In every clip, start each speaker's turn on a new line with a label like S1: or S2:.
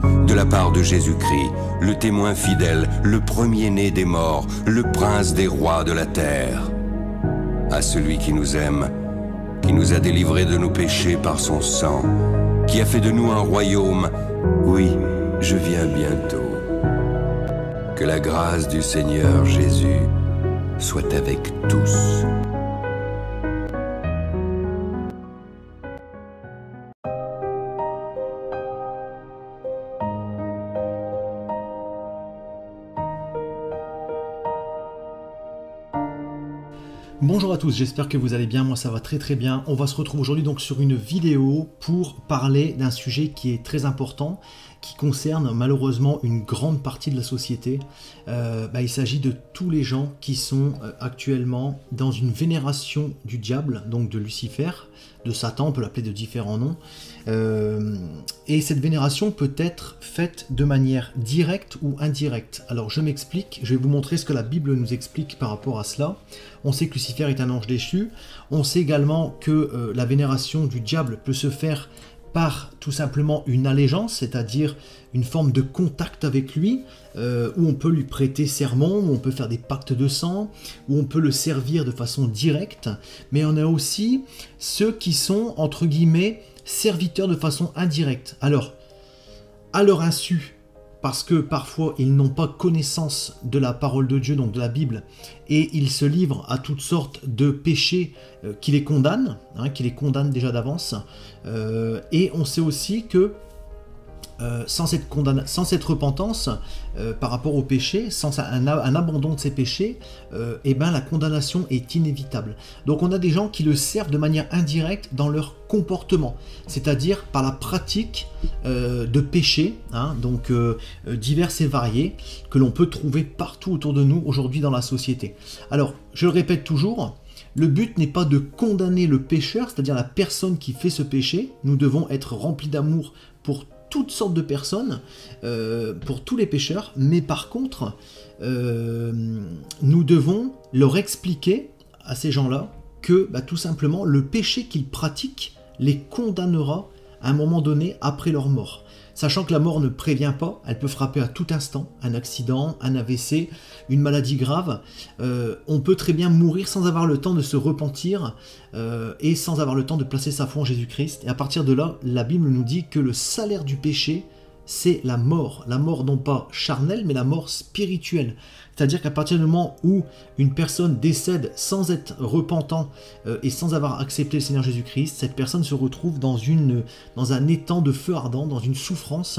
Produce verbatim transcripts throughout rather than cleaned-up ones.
S1: de la part de Jésus-Christ, le témoin fidèle, le premier-né des morts, le prince des rois de la terre. À celui qui nous aime, qui nous a délivrés de nos péchés par son sang, qui a fait de nous un royaume, oui, je viens bientôt. Que la grâce du Seigneur Jésus soit avec tous.
S2: Bonjour à tous, j'espère que vous allez bien, moi ça va très très bien. On va se retrouver aujourd'hui donc sur une vidéo pour parler d'un sujet qui est très important, qui concerne malheureusement une grande partie de la société. Euh, bah, il s'agit de tous les gens qui sont euh, actuellement dans une vénération du diable, donc de Lucifer, de Satan, on peut l'appeler de différents noms. Euh, et cette vénération peut être faite de manière directe ou indirecte. Alors je m'explique, je vais vous montrer ce que la Bible nous explique par rapport à cela. On sait que Lucifer est un ange déchu, on sait également que euh, la vénération du diable peut se faire par tout simplement une allégeance, c'est-à-dire une forme de contact avec lui, euh, où on peut lui prêter serment, où on peut faire des pactes de sang, où on peut le servir de façon directe, mais on a aussi ceux qui sont, entre guillemets, serviteurs de façon indirecte. Alors, à leur insu, parce que parfois ils n'ont pas connaissance de la parole de Dieu, donc de la Bible, et ils se livrent à toutes sortes de péchés euh, qui les condamnent, hein, qui les condamnent déjà d'avance, euh, et on sait aussi que Euh, sans, cette sans cette repentance euh, par rapport au péché, sans un, un abandon de ces péchés, euh, eh ben, la condamnation est inévitable. Donc on a des gens qui le servent de manière indirecte dans leur comportement, c'est-à-dire par la pratique euh, de péchés, hein, donc euh, divers et variés, que l'on peut trouver partout autour de nous aujourd'hui dans la société. Alors, je le répète toujours, le but n'est pas de condamner le pécheur, c'est-à-dire la personne qui fait ce péché. Nous devons être remplis d'amour pour toutes sortes de personnes, euh, pour tous les pécheurs, mais par contre, euh, nous devons leur expliquer à ces gens-là que bah, tout simplement le péché qu'ils pratiquent les condamnera à un moment donné après leur mort. Sachant que la mort ne prévient pas, elle peut frapper à tout instant, un accident, un A V C, une maladie grave. Euh, on peut très bien mourir sans avoir le temps de se repentir euh, et sans avoir le temps de placer sa foi en Jésus-Christ. Et à partir de là, la Bible nous dit que le salaire du péché, c'est la mort. La mort non pas charnelle, mais la mort spirituelle. C'est-à-dire qu'à partir du moment où une personne décède sans être repentant euh, et sans avoir accepté le Seigneur Jésus-Christ, cette personne se retrouve dans, une, dans un étang de feu ardent, dans une souffrance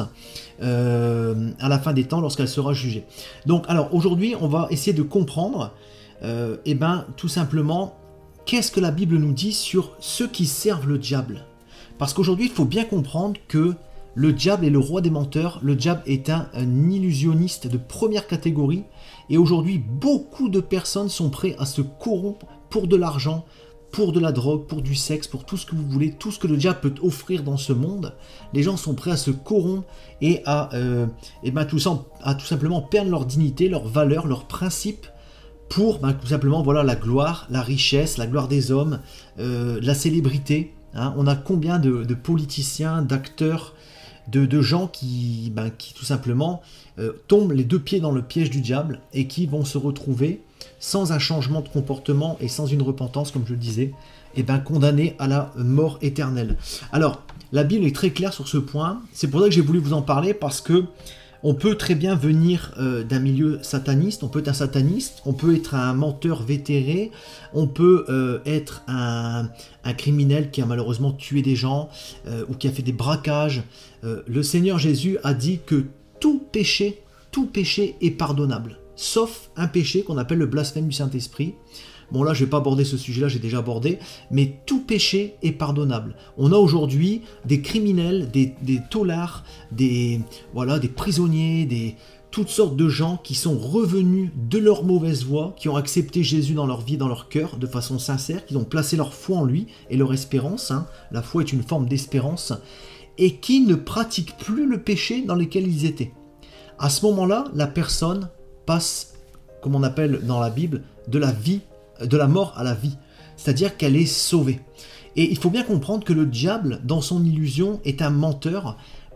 S2: euh, à la fin des temps lorsqu'elle sera jugée. Donc alors aujourd'hui, on va essayer de comprendre euh, eh ben, tout simplement qu'est-ce que la Bible nous dit sur ceux qui servent le diable. Parce qu'aujourd'hui, il faut bien comprendre que le diable est le roi des menteurs, le diable est un, un illusionniste de première catégorie, et aujourd'hui beaucoup de personnes sont prêtes à se corrompre pour de l'argent, pour de la drogue, pour du sexe, pour tout ce que vous voulez, tout ce que le diable peut offrir dans ce monde. Les gens sont prêts à se corrompre et à, euh, et ben tout, ça, à tout simplement perdre leur dignité, leur valeur, leurs principes, pour ben, tout simplement voilà, la gloire, la richesse, la gloire des hommes, euh, la célébrité. Hein. On a combien de, de politiciens, d'acteurs, De, de gens qui, ben, qui tout simplement euh, tombent les deux pieds dans le piège du diable et qui vont se retrouver sans un changement de comportement et sans une repentance, comme je le disais, et ben, condamnés à la mort éternelle. Alors, la Bible est très claire sur ce point, c'est pour ça que j'ai voulu vous en parler, parce que on peut très bien venir euh, d'un milieu sataniste, on peut être un sataniste, on peut être un menteur vétéré, on peut euh, être un, un criminel qui a malheureusement tué des gens euh, ou qui a fait des braquages. Euh, le Seigneur Jésus a dit que tout péché, tout péché est pardonnable, sauf un péché qu'on appelle le blasphème du Saint-Esprit. Bon là je ne vais pas aborder ce sujet-là, j'ai déjà abordé, mais tout péché est pardonnable. On a aujourd'hui des criminels, des, des taulards, des, voilà, des prisonniers, des, toutes sortes de gens qui sont revenus de leur mauvaise voie, qui ont accepté Jésus dans leur vie, dans leur cœur, de façon sincère, qui ont placé leur foi en lui et leur espérance, hein. La foi est une forme d'espérance, et qui ne pratiquent plus le péché dans lequel ils étaient. À ce moment-là, la personne passe, comme on appelle dans la Bible, de la vie de la mort à la vie, c'est-à-dire qu'elle est sauvée. Et il faut bien comprendre que le diable, dans son illusion, est un menteur,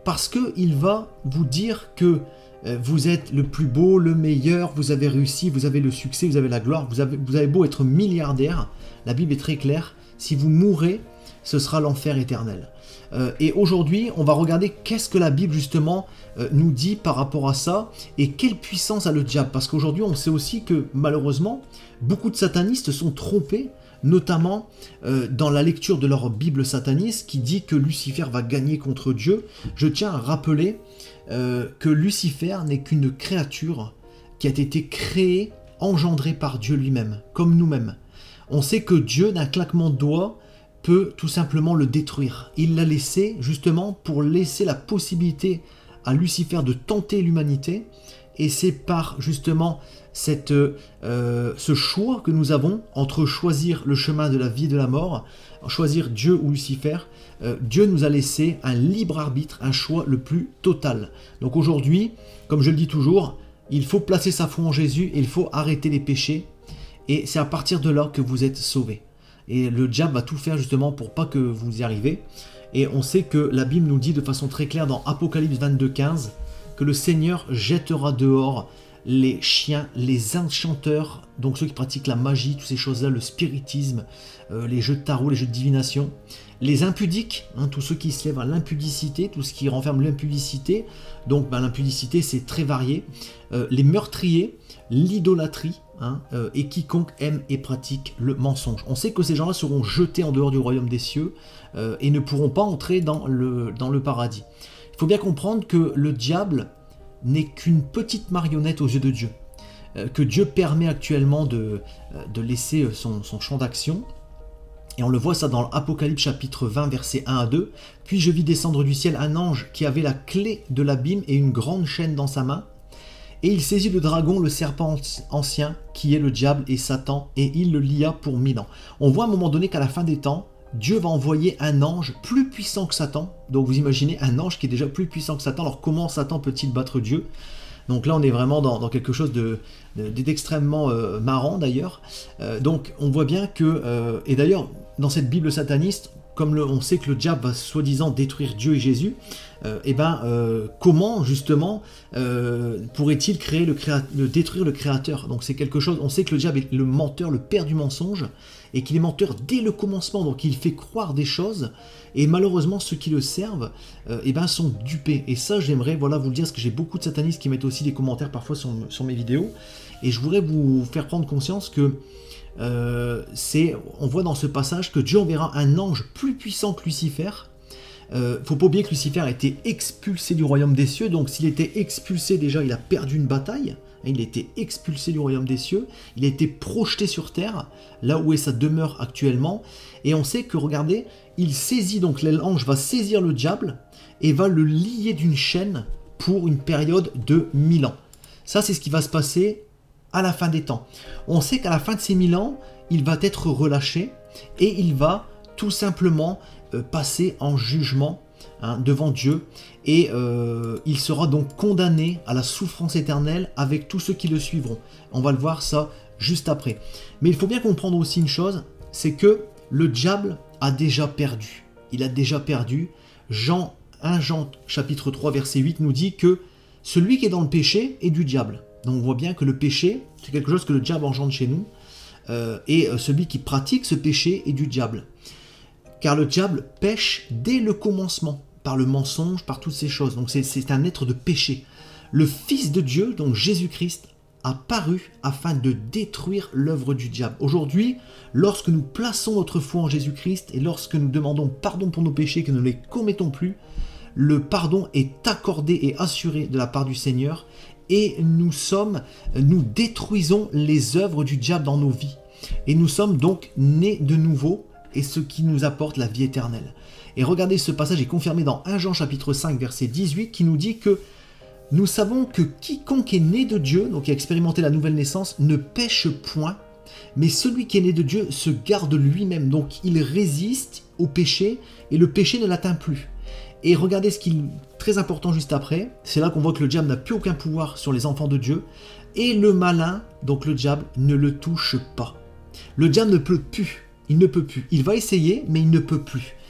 S2: parce qu'il va vous dire que euh, vous êtes le plus beau, le meilleur, vous avez réussi, vous avez le succès, vous avez la gloire, vous avez, vous avez beau être milliardaire, la Bible est très claire, si vous mourrez, ce sera l'enfer éternel. Euh, et aujourd'hui, on va regarder qu'est-ce que la Bible justement euh, nous dit par rapport à ça et quelle puissance a le diable. Parce qu'aujourd'hui, on sait aussi que malheureusement, beaucoup de satanistes sont trompés, notamment euh, dans la lecture de leur Bible sataniste qui dit que Lucifer va gagner contre Dieu. Je tiens à rappeler euh, que Lucifer n'est qu'une créature qui a été créée, engendrée par Dieu lui-même, comme nous-mêmes. On sait que Dieu, d'un claquement de doigts, peut tout simplement le détruire. Il l'a laissé justement pour laisser la possibilité à Lucifer de tenter l'humanité, et c'est par justement cette, euh, ce choix que nous avons entre choisir le chemin de la vie et de la mort, choisir Dieu ou Lucifer. euh, Dieu nous a laissé un libre arbitre, un choix le plus total. Donc aujourd'hui, comme je le dis toujours, il faut placer sa foi en Jésus et il faut arrêter les péchés, et c'est à partir de là que vous êtes sauvés. Et le diable va tout faire justement pour pas que vous y arriviez. Et on sait que la Bible nous dit de façon très claire dans Apocalypse vingt-deux, quinze que le Seigneur jettera dehors les chiens, les enchanteurs, donc ceux qui pratiquent la magie, toutes ces choses-là, le spiritisme, euh, les jeux de tarot, les jeux de divination, les impudiques, hein, tous ceux qui se lèvent à l'impudicité, tout ce qui renferme l'impudicité, donc ben, l'impudicité c'est très varié, euh, les meurtriers, l'idolâtrie, hein, euh, et quiconque aime et pratique le mensonge. On sait que ces gens-là seront jetés en dehors du royaume des cieux euh, et ne pourront pas entrer dans le, dans le paradis. Il faut bien comprendre que le diable n'est qu'une petite marionnette aux yeux de Dieu, euh, que Dieu permet actuellement de, euh, de laisser son, son champ d'action. Et on le voit ça dans l'Apocalypse chapitre vingt, versets un à deux. « Puis je vis descendre du ciel un ange qui avait la clé de l'abîme et une grande chaîne dans sa main. Et il saisit le dragon, le serpent ancien, qui est le diable et Satan, et il le lia pour mille ans. » On voit à un moment donné qu'à la fin des temps, Dieu va envoyer un ange plus puissant que Satan. Donc vous imaginez un ange qui est déjà plus puissant que Satan. Alors comment Satan peut-il battre Dieu? Donc là on est vraiment dans, dans quelque chose de, de, d'extrêmement euh, marrant d'ailleurs. Euh, donc on voit bien que, euh, et d'ailleurs dans cette Bible sataniste, comme le, on sait que le diable va soi-disant détruire Dieu et Jésus, euh, et ben euh, comment justement euh, pourrait-il créer le, créa le détruire le Créateur? Donc c'est quelque chose, on sait que le diable est le menteur, le père du mensonge, et qu'il est menteur dès le commencement, donc il fait croire des choses, et malheureusement ceux qui le servent euh, et ben, sont dupés. Et ça j'aimerais voilà, vous le dire, parce que j'ai beaucoup de satanistes qui mettent aussi des commentaires parfois sur, sur mes vidéos, et je voudrais vous faire prendre conscience que Euh, c'est, on voit dans ce passage que Dieu enverra un ange plus puissant que Lucifer. Euh, faut pas oublier que Lucifer a été expulsé du royaume des cieux, donc s'il était expulsé déjà, il a perdu une bataille. Il a été expulsé du royaume des cieux, il a été projeté sur terre, là où est sa demeure actuellement. Et on sait que, regardez, il saisit, donc l'ange va saisir le diable et va le lier d'une chaîne pour une période de mille ans. Ça, c'est ce qui va se passer à la fin des temps. On sait qu'à la fin de ces mille ans, il va être relâché et il va tout simplement euh, passer en jugement hein, devant Dieu, et euh, il sera donc condamné à la souffrance éternelle avec tous ceux qui le suivront. On va le voir ça juste après. Mais il faut bien comprendre aussi une chose, c'est que le diable a déjà perdu. Il a déjà perdu. Jean, premier Jean chapitre trois verset huit nous dit que celui qui est dans le péché est du diable. Donc on voit bien que le péché, c'est quelque chose que le diable engendre chez nous, euh, et celui qui pratique ce péché est du diable. Car le diable pêche dès le commencement, par le mensonge, par toutes ces choses. Donc c'est un être de péché. Le Fils de Dieu, donc Jésus-Christ, a paru afin de détruire l'œuvre du diable. Aujourd'hui, lorsque nous plaçons notre foi en Jésus-Christ et lorsque nous demandons pardon pour nos péchés, que nous ne les commettons plus, le pardon est accordé et assuré de la part du Seigneur, et nous sommes, nous détruisons les œuvres du diable dans nos vies. Et nous sommes donc nés de nouveau, et ce qui nous apporte la vie éternelle. Et regardez, ce passage est confirmé dans premier Jean chapitre cinq verset dix-huit, qui nous dit que nous savons que quiconque est né de Dieu, donc qui a expérimenté la nouvelle naissance, ne pêche point, mais celui qui est né de Dieu se garde lui-même. Donc il résiste au péché, et le péché ne l'atteint plus. Et regardez ce qui est très important juste après, c'est là qu'on voit que le diable n'a plus aucun pouvoir sur les enfants de Dieu, et le malin, donc le diable, ne le touche pas. Le diable ne peut plus, il ne peut plus. Il va essayer, mais il ne peut plus.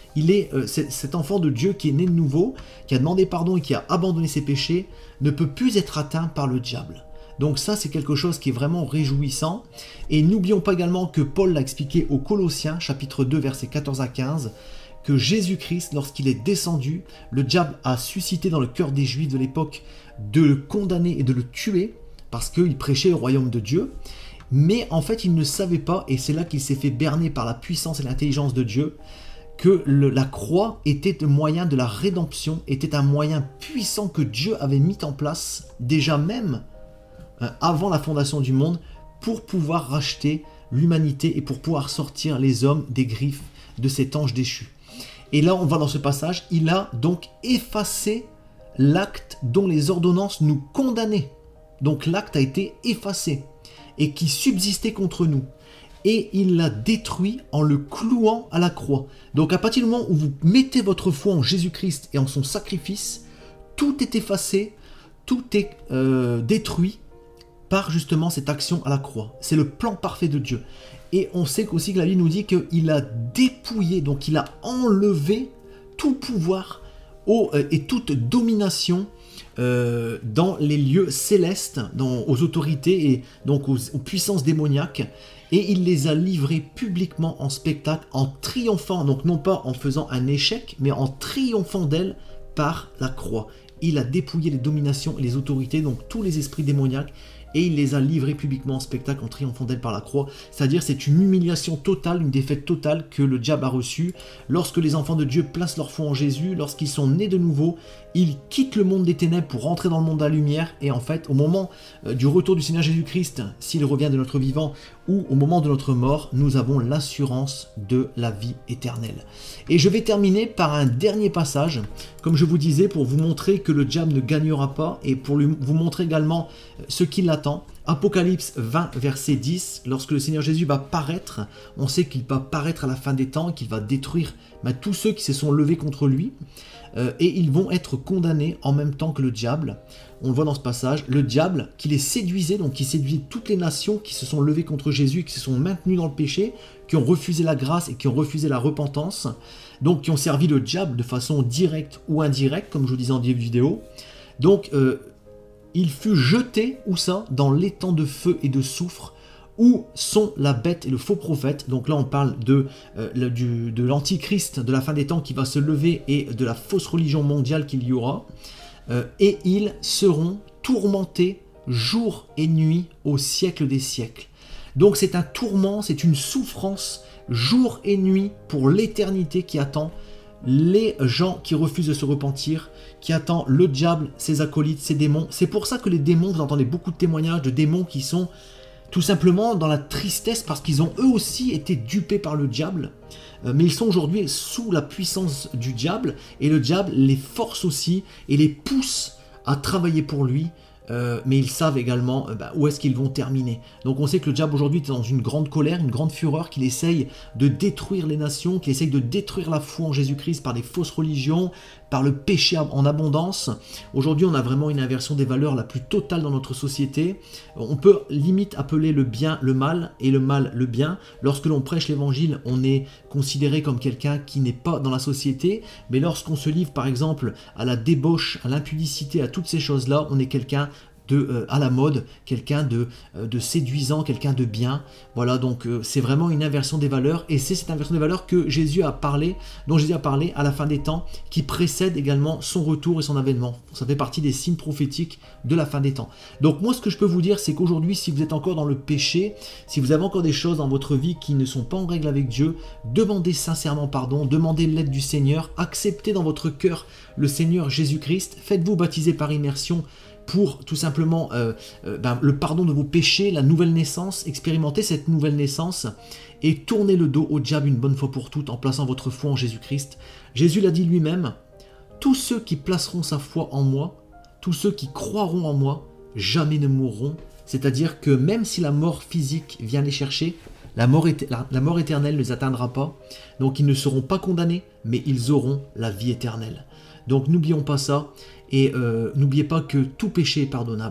S2: il est euh, cet enfant de Dieu qui est né de nouveau, qui a demandé pardon et qui a abandonné ses péchés, ne peut plus être atteint par le diable. Donc ça, c'est quelque chose qui est vraiment réjouissant. Et n'oublions pas également que Paul l'a expliqué aux Colossiens, chapitre deux, versets quatorze à quinze, que Jésus-Christ, lorsqu'il est descendu, le diable a suscité dans le cœur des Juifs de l'époque de le condamner et de le tuer, parce qu'il prêchait le royaume de Dieu. Mais en fait, il ne savait pas, et c'est là qu'il s'est fait berner par la puissance et l'intelligence de Dieu, que le, la croix était le moyen de la rédemption, était un moyen puissant que Dieu avait mis en place, déjà même euh, avant la fondation du monde, pour pouvoir racheter l'humanité et pour pouvoir sortir les hommes des griffes de cet ange déchu. Et là, on va dans ce passage, il a donc effacé l'acte dont les ordonnances nous condamnaient. Donc l'acte a été effacé et qui subsistait contre nous. Et il l'a détruit en le clouant à la croix. Donc à partir du moment où vous mettez votre foi en Jésus-Christ et en son sacrifice, tout est effacé, tout est euh, détruit par justement cette action à la croix. C'est le plan parfait de Dieu. Et on sait aussi que la Bible nous dit qu'il a dépouillé, donc il a enlevé tout pouvoir au, euh, et toute domination euh, dans les lieux célestes, dans, aux autorités et donc aux, aux puissances démoniaques. Et il les a livrés publiquement en spectacle, en triomphant, donc non pas en faisant un échec, mais en triomphant d'elles par la croix. Il a dépouillé les dominations et les autorités, donc tous les esprits démoniaques, et il les a livrés publiquement en spectacle en triomphant d'elle par la croix. C'est-à-dire c'est une humiliation totale, une défaite totale que le diable a reçue. Lorsque les enfants de Dieu placent leur foi en Jésus, lorsqu'ils sont nés de nouveau, ils quittent le monde des ténèbres pour rentrer dans le monde de la lumière. Et en fait, au moment du retour du Seigneur Jésus-Christ, s'il revient de notre vivant, ou au moment de notre mort, nous avons l'assurance de la vie éternelle. Et je vais terminer par un dernier passage, comme je vous disais, pour vous montrer que le diable ne gagnera pas, et pour lui, vous montrer également ce qui l'attend. Apocalypse vingt, verset dix, lorsque le Seigneur Jésus va paraître, on sait qu'il va paraître à la fin des temps, qu'il va détruire bah, tous ceux qui se sont levés contre lui, euh, et ils vont être condamnés en même temps que le diable. On le voit dans ce passage, le diable qui les séduisait, donc qui séduisait toutes les nations qui se sont levées contre Jésus, qui se sont maintenues dans le péché, qui ont refusé la grâce et qui ont refusé la repentance, donc qui ont servi le diable de façon directe ou indirecte, comme je vous disais en début de vidéo. Donc, euh, il fut jeté, où ça? Dans l'étang de feu et de soufre, où sont la bête et le faux prophète. Donc là, on parle de, euh, le, du, de l'antichrist de la fin des temps qui va se lever et de la fausse religion mondiale qu'il y aura. Euh, et ils seront tourmentés jour et nuit au siècle des siècles. Donc c'est un tourment, c'est une souffrance jour et nuit pour l'éternité qui attend les gens qui refusent de se repentir, qui attend le diable, ses acolytes, ses démons. C'est pour ça que les démons, vous entendez beaucoup de témoignages de démons qui sont tout simplement dans la tristesse parce qu'ils ont eux aussi été dupés par le diable. Euh, mais ils sont aujourd'hui sous la puissance du diable et le diable les force aussi et les pousse à travailler pour lui. Euh, mais ils savent également euh, bah, où est-ce qu'ils vont terminer. Donc on sait que le diable aujourd'hui est dans une grande colère, une grande fureur, qu'il essaye de détruire les nations, qu'il essaye de détruire la foi en Jésus-Christ par des fausses religions, par le péché en abondance. Aujourd'hui on a vraiment une inversion des valeurs la plus totale dans notre société. On peut limite appeler le bien le mal et le mal le bien. Lorsque l'on prêche l'évangile, on est considéré comme quelqu'un qui n'est pas dans la société, mais lorsqu'on se livre par exemple à la débauche, à l'impudicité, à toutes ces choses-là, on est quelqu'un De, euh, à la mode, quelqu'un de, euh, de séduisant, quelqu'un de bien. Voilà, donc euh, c'est vraiment une inversion des valeurs, et c'est cette inversion des valeurs que Jésus a parlé, dont Jésus a parlé à la fin des temps, qui précède également son retour et son avènement. Ça fait partie des signes prophétiques de la fin des temps. Donc moi, ce que je peux vous dire, c'est qu'aujourd'hui, si vous êtes encore dans le péché, si vous avez encore des choses dans votre vie qui ne sont pas en règle avec Dieu, demandez sincèrement pardon, demandez l'aide du Seigneur, acceptez dans votre cœur le Seigneur Jésus-Christ, faites-vous baptiser par immersion pour tout simplement euh, euh, ben, le pardon de vos péchés, la nouvelle naissance, expérimentez cette nouvelle naissance et tournez le dos au diable une bonne fois pour toutes en plaçant votre foi en Jésus-Christ. Jésus l'a dit lui-même, tous ceux qui placeront sa foi en moi, tous ceux qui croiront en moi, jamais ne mourront. C'est-à-dire que même si la mort physique vient les chercher, la mort, la, la mort éternelle ne les atteindra pas. Donc ils ne seront pas condamnés, mais ils auront la vie éternelle. Donc n'oublions pas ça, et euh, n'oubliez pas que tout péché est pardonnable.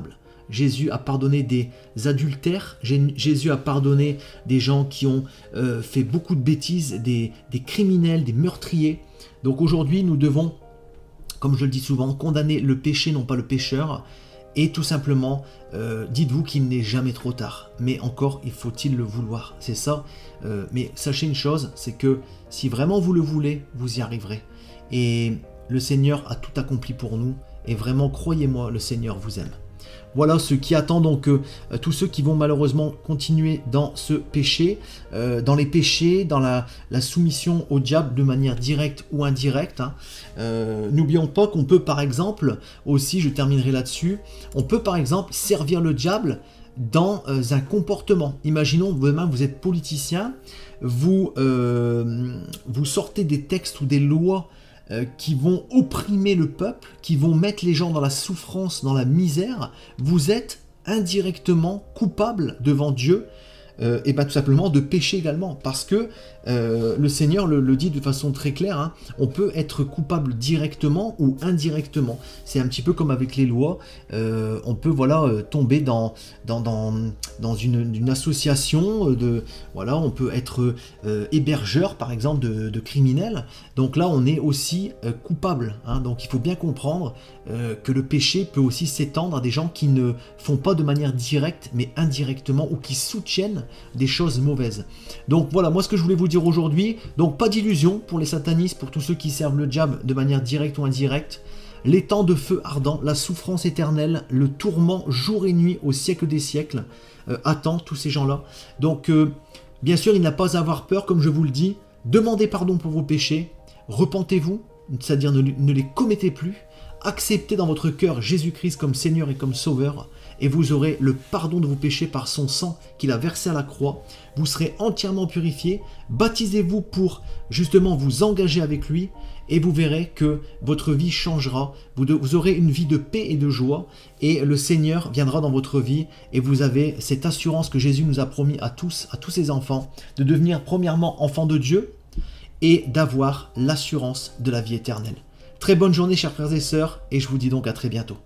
S2: Jésus a pardonné des adultères, Jésus a pardonné des gens qui ont euh, fait beaucoup de bêtises, des, des criminels, des meurtriers. Donc aujourd'hui, nous devons, comme je le dis souvent, condamner le péché, non pas le pécheur. Et tout simplement, euh, dites-vous qu'il n'est jamais trop tard. Mais encore, il faut-il le vouloir. C'est ça. Euh, mais sachez une chose, c'est que si vraiment vous le voulez, vous y arriverez. Et le Seigneur a tout accompli pour nous. Et vraiment, croyez-moi, le Seigneur vous aime. Voilà ce qui attend donc euh, tous ceux qui vont malheureusement continuer dans ce péché, euh, dans les péchés, dans la, la soumission au diable de manière directe ou indirecte. Hein. Euh, N'oublions pas qu'on peut par exemple, aussi je terminerai là-dessus, on peut par exemple servir le diable dans euh, un comportement. Imaginons, demain vous êtes politicien, vous, euh, vous sortez des textes ou des lois qui vont opprimer le peuple, qui vont mettre les gens dans la souffrance, dans la misère, vous êtes indirectement coupable devant Dieu, euh, et bien tout simplement de péché également, parce que euh, le Seigneur le, le dit de façon très claire, hein, on peut être coupable directement ou indirectement. C'est un petit peu comme avec les lois, euh, on peut voilà euh, tomber dans, dans, dans, dans une, une association, de, voilà, on peut être euh, hébergeur par exemple de, de criminels, donc là on est aussi euh, coupable, hein, donc il faut bien comprendre euh, que le péché peut aussi s'étendre à des gens qui ne font pas de manière directe mais indirectement, ou qui soutiennent des choses mauvaises. Donc voilà, moi ce que je voulais vous dire aujourd'hui, donc pas d'illusion pour les satanistes, pour tous ceux qui servent le diable de manière directe ou indirecte. Les temps de feu ardent, la souffrance éternelle, le tourment jour et nuit au siècle des siècles euh, attend tous ces gens-là. Donc euh, bien sûr, il n'a pas à avoir peur, comme je vous le dis. Demandez pardon pour vos péchés, repentez-vous, c'est-à-dire ne, ne les commettez plus. Acceptez dans votre cœur Jésus-Christ comme Seigneur et comme Sauveur, et vous aurez le pardon de vos péchés par son sang qu'il a versé à la croix. Vous serez entièrement purifiés. Baptisez-vous pour justement vous engager avec lui, et vous verrez que votre vie changera. Vous, de, vous aurez une vie de paix et de joie, et le Seigneur viendra dans votre vie, et vous avez cette assurance que Jésus nous a promis à tous, à tous ses enfants, de devenir premièrement enfants de Dieu, et d'avoir l'assurance de la vie éternelle. Très bonne journée, chers frères et sœurs, et je vous dis donc à très bientôt.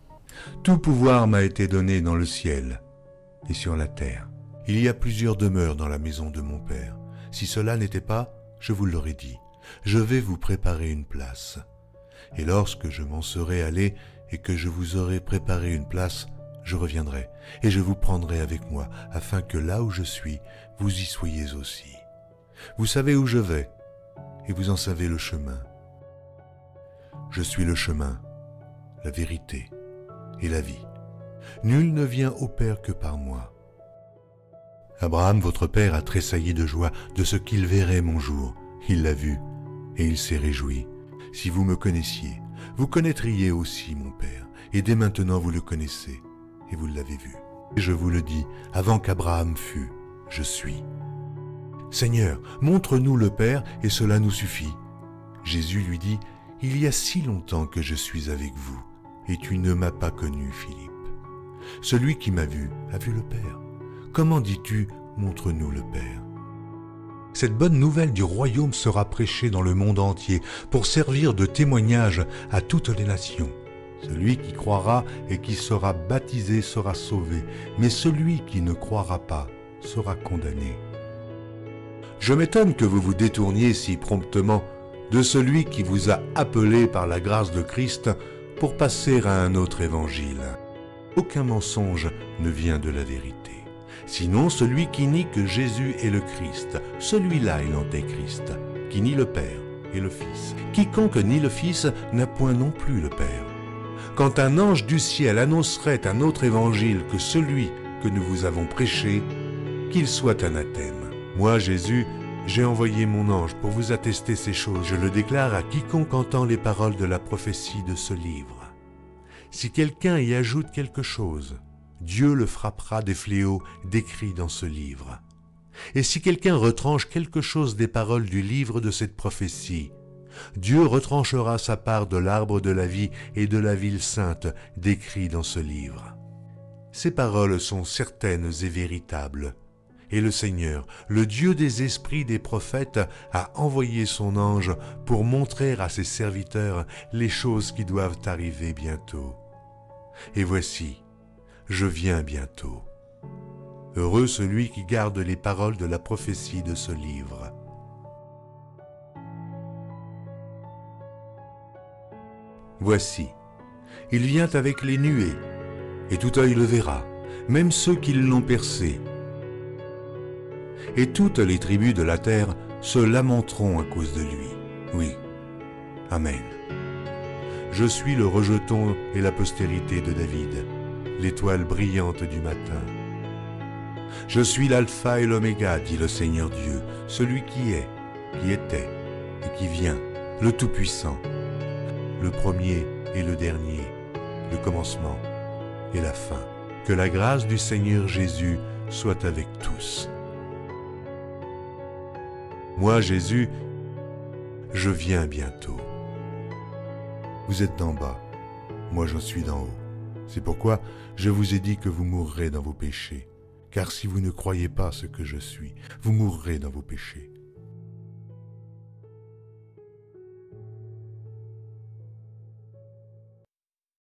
S3: Tout pouvoir m'a été donné dans le ciel et sur la terre. Il y a plusieurs demeures dans la maison de mon Père. Si cela n'était pas, je vous l'aurais dit. Je vais vous préparer une place. Et lorsque je m'en serai allé et que je vous aurai préparé une place, je reviendrai et je vous prendrai avec moi, afin que là où je suis, vous y soyez aussi. Vous savez où je vais, et vous en savez le chemin. Je suis le chemin, la vérité et la vie. Nul ne vient au Père que par moi. Abraham, votre père, a tressailli de joie de ce qu'il verrait mon jour. Il l'a vu, et il s'est réjoui. Si vous me connaissiez, vous connaîtriez aussi mon Père, et dès maintenant vous le connaissez, et vous l'avez vu. Et je vous le dis, avant qu'Abraham fût, je suis. Seigneur, montre-nous le Père, et cela nous suffit. Jésus lui dit, il y a si longtemps que je suis avec vous, et tu ne m'as pas connu, Philippe. Celui qui m'a vu a vu le Père. Comment dis-tu, montre-nous le Père? Cette bonne nouvelle du royaume sera prêchée dans le monde entier pour servir de témoignage à toutes les nations. Celui qui croira et qui sera baptisé sera sauvé, mais celui qui ne croira pas sera condamné. Je m'étonne que vous vous détourniez si promptement de celui qui vous a appelé par la grâce de Christ pour passer à un autre évangile. Aucun mensonge ne vient de la vérité. Sinon celui qui nie que Jésus est le Christ, celui-là est l'antéchrist, qui nie le Père et le Fils. Quiconque nie le Fils n'a point non plus le Père. Quand un ange du ciel annoncerait un autre évangile que celui que nous vous avons prêché, qu'il soit anathème. Moi, Jésus, j'ai envoyé mon ange pour vous attester ces choses. Je le déclare à quiconque entend les paroles de la prophétie de ce livre. Si quelqu'un y ajoute quelque chose, Dieu le frappera des fléaux décrits dans ce livre. Et si quelqu'un retranche quelque chose des paroles du livre de cette prophétie, Dieu retranchera sa part de l'arbre de la vie et de la ville sainte décrits dans ce livre. Ces paroles sont certaines et véritables. Et le Seigneur, le Dieu des esprits des prophètes, a envoyé son ange pour montrer à ses serviteurs les choses qui doivent arriver bientôt. Et voici, je viens bientôt. Heureux celui qui garde les paroles de la prophétie de ce livre. Voici, il vient avec les nuées, et tout œil le verra, même ceux qui l'ont percé. Et toutes les tribus de la terre se lamenteront à cause de lui. Oui, Amen. Je suis le rejeton et la postérité de David, l'étoile brillante du matin. Je suis l'alpha et l'oméga, dit le Seigneur Dieu, celui qui est, qui était et qui vient, le Tout-Puissant, le premier et le dernier, le commencement et la fin. Que la grâce du Seigneur Jésus soit avec tous. Moi, Jésus, je viens bientôt. Vous êtes d'en bas, moi je suis d'en haut. C'est pourquoi je vous ai dit que vous mourrez dans vos péchés. Car si vous ne croyez pas ce que je suis, vous mourrez dans vos péchés.